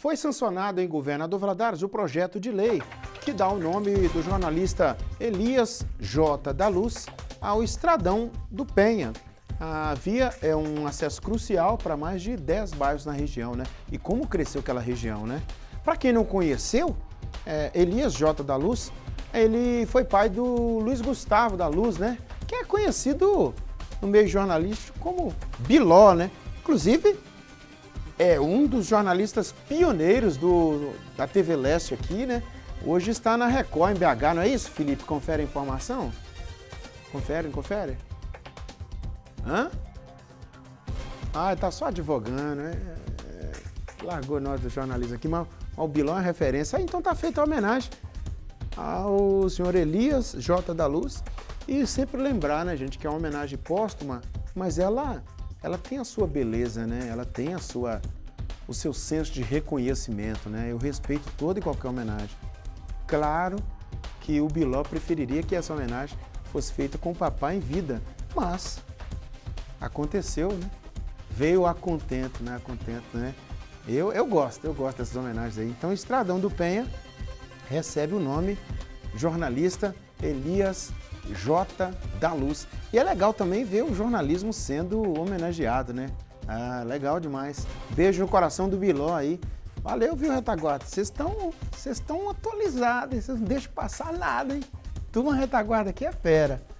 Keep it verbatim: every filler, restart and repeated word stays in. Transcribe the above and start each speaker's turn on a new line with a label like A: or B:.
A: Foi sancionado em Governador Valadares o projeto de lei que dá o nome do jornalista Elias J. da Luz ao Estradão do Penha. A via é um acesso crucial para mais de dez bairros na região, né? E como cresceu aquela região, né? Para quem não conheceu, é, Elias J. da Luz, ele foi pai do Luiz Gustavo da Luz, né? Que é conhecido no meio jornalístico como Biló, né? Inclusive, é um dos jornalistas pioneiros do, da T V Leste aqui, né? Hoje está na Record, em B H, não é isso, Felipe? Confere a informação? Confere, confere? Hã? Ah, tá só advogando, né? É, largou nós do jornalismo aqui, mas, mas o Biló é referência. Ah, então tá feita a homenagem ao senhor Elias J. da Luz. E sempre lembrar, né, gente, que é uma homenagem póstuma, mas ela, ela tem a sua beleza, né? Ela tem a sua, o seu senso de reconhecimento, né? Eu respeito toda e qualquer homenagem. Claro que o Biló preferiria que essa homenagem fosse feita com o papai em vida, mas aconteceu, né? Veio a contento, né? A contento, né? Eu, eu gosto, eu gosto dessas homenagens aí. Então, Estradão do Penha recebe o nome jornalista Elias J. da Luz. E é legal também ver o jornalismo sendo homenageado, né? Ah, legal demais. Beijo no coração do Biló aí. Valeu, viu, Retaguarda? Vocês estão vocês estão atualizados, vocês não deixam passar nada, hein? Turma Retaguarda aqui é fera.